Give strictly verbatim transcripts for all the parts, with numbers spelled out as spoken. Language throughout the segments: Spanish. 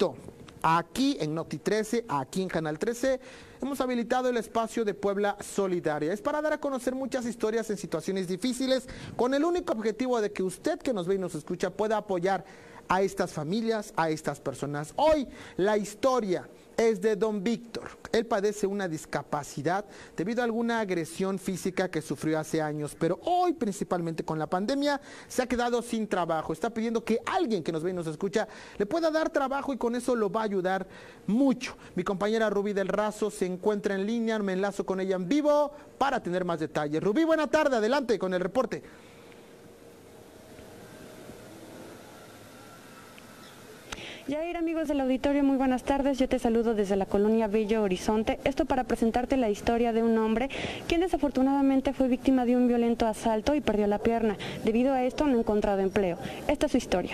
invito. Aquí en Noti trece, aquí en Canal trece, hemos habilitado el espacio de Puebla Solidaria. Es para dar a conocer muchas historias en situaciones difíciles, con el único objetivo de que usted que nos ve y nos escucha pueda apoyar a estas familias, a estas personas. Hoy la historia es de don Víctor. Él padece una discapacidad debido a alguna agresión física que sufrió hace años, pero hoy, principalmente con la pandemia, se ha quedado sin trabajo. Está pidiendo que alguien que nos ve y nos escucha le pueda dar trabajo y con eso lo va a ayudar mucho. Mi compañera Rubí del Razo se encuentra en línea, me enlazo con ella en vivo para tener más detalles. Rubí, buena tarde, adelante con el reporte. Yair, amigos del auditorio, muy buenas tardes. Yo te saludo desde la colonia Bello Horizonte. Esto para presentarte la historia de un hombre quien desafortunadamente fue víctima de un violento asalto y perdió la pierna. Debido a esto no ha encontrado empleo. Esta es su historia.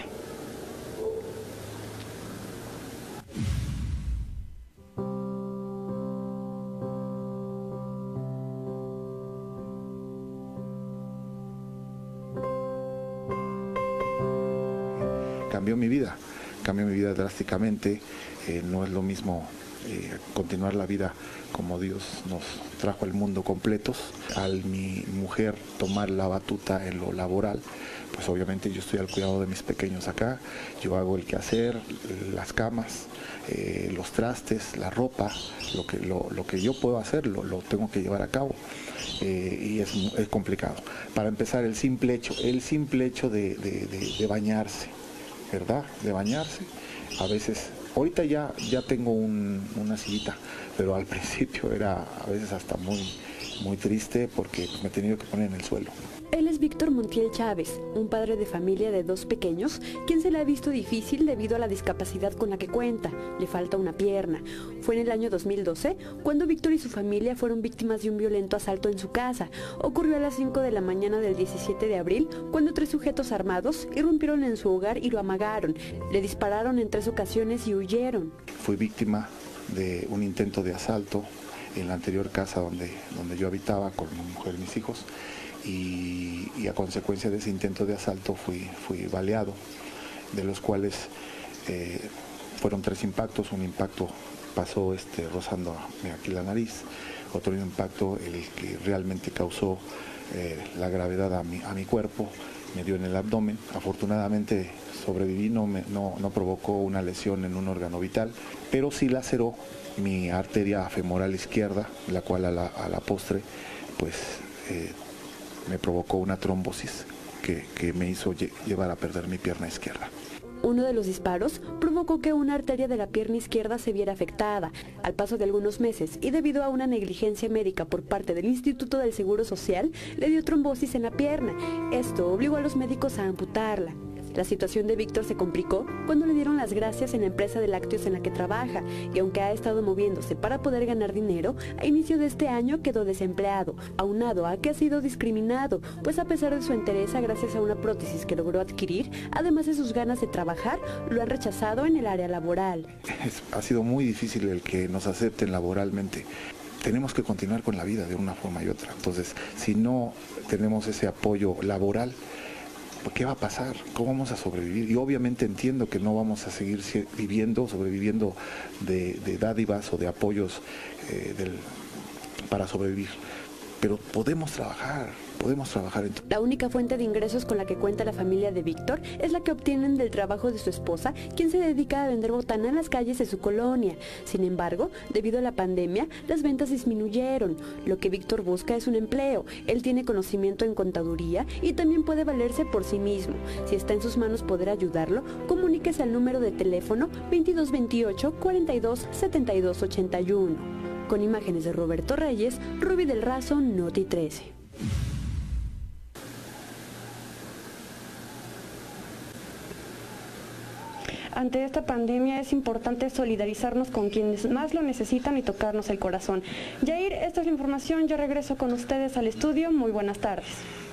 Cambió mi vida. Cambió mi vida drásticamente, eh, no es lo mismo eh, continuar la vida como Dios nos trajo al mundo completos. Al mi mujer tomar la batuta en lo laboral, pues obviamente yo estoy al cuidado de mis pequeños acá, yo hago el quehacer, las camas, eh, los trastes, la ropa, lo que, lo, lo que yo puedo hacer lo, lo tengo que llevar a cabo. Eh, y es, es complicado. Para empezar, el simple hecho, el simple hecho de, de, de, de bañarse, ¿verdad? De bañarse, a veces, ahorita ya, ya tengo un, una sillita, pero al principio era a veces hasta muy, muy triste porque me he tenido que poner en el suelo. Él es Víctor Montiel Chávez, un padre de familia de dos pequeños, quien se le ha visto difícil debido a la discapacidad con la que cuenta. Le falta una pierna. Fue en el año dos mil doce cuando Víctor y su familia fueron víctimas de un violento asalto en su casa. Ocurrió a las cinco de la mañana del diecisiete de abril, cuando tres sujetos armados irrumpieron en su hogar y lo amagaron. Le dispararon en tres ocasiones y huyeron. Fui víctima de un intento de asalto en la anterior casa donde, donde yo habitaba con mi mujer y mis hijos. Y, y a consecuencia de ese intento de asalto fui, fui baleado, de los cuales eh, fueron tres impactos. Un impacto pasó este, rozando aquí la nariz, otro impacto el que realmente causó eh, la gravedad a mi, a mi cuerpo, me dio en el abdomen. Afortunadamente sobreviví, no, me, no, no provocó una lesión en un órgano vital, pero sí laceró mi arteria femoral izquierda, la cual a la, a la postre pues eh, me provocó una trombosis que, que me hizo llevar a perder mi pierna izquierda. Uno de los disparos provocó que una arteria de la pierna izquierda se viera afectada. Al paso de algunos meses y debido a una negligencia médica por parte del Instituto del Seguro Social, le dio trombosis en la pierna. Esto obligó a los médicos a amputarla. La situación de Víctor se complicó cuando le dieron las gracias en la empresa de lácteos en la que trabaja, y aunque ha estado moviéndose para poder ganar dinero, a inicio de este año quedó desempleado, aunado a que ha sido discriminado, pues a pesar de su entereza gracias a una prótesis que logró adquirir, además de sus ganas de trabajar, lo han rechazado en el área laboral. Es, ha sido muy difícil el que nos acepten laboralmente. Tenemos que continuar con la vida de una forma y otra, entonces si no tenemos ese apoyo laboral, ¿qué va a pasar? ¿Cómo vamos a sobrevivir? Y obviamente entiendo que no vamos a seguir viviendo, sobreviviendo de, de dádivas o de apoyos eh, del, para sobrevivir, pero podemos trabajar, podemos trabajar. En... La única fuente de ingresos con la que cuenta la familia de Víctor es la que obtienen del trabajo de su esposa, quien se dedica a vender botana en las calles de su colonia. Sin embargo, debido a la pandemia, las ventas disminuyeron. Lo que Víctor busca es un empleo. Él tiene conocimiento en contaduría y también puede valerse por sí mismo. Si está en sus manos poder ayudarlo, comuníquese al número de teléfono veintidós veintiocho cuarenta y dos setenta y dos ochenta y uno. Con imágenes de Roberto Reyes, Rubí del Razo, Noti trece. Ante esta pandemia es importante solidarizarnos con quienes más lo necesitan y tocarnos el corazón. Yair, esta es la información. Yo regreso con ustedes al estudio. Muy buenas tardes.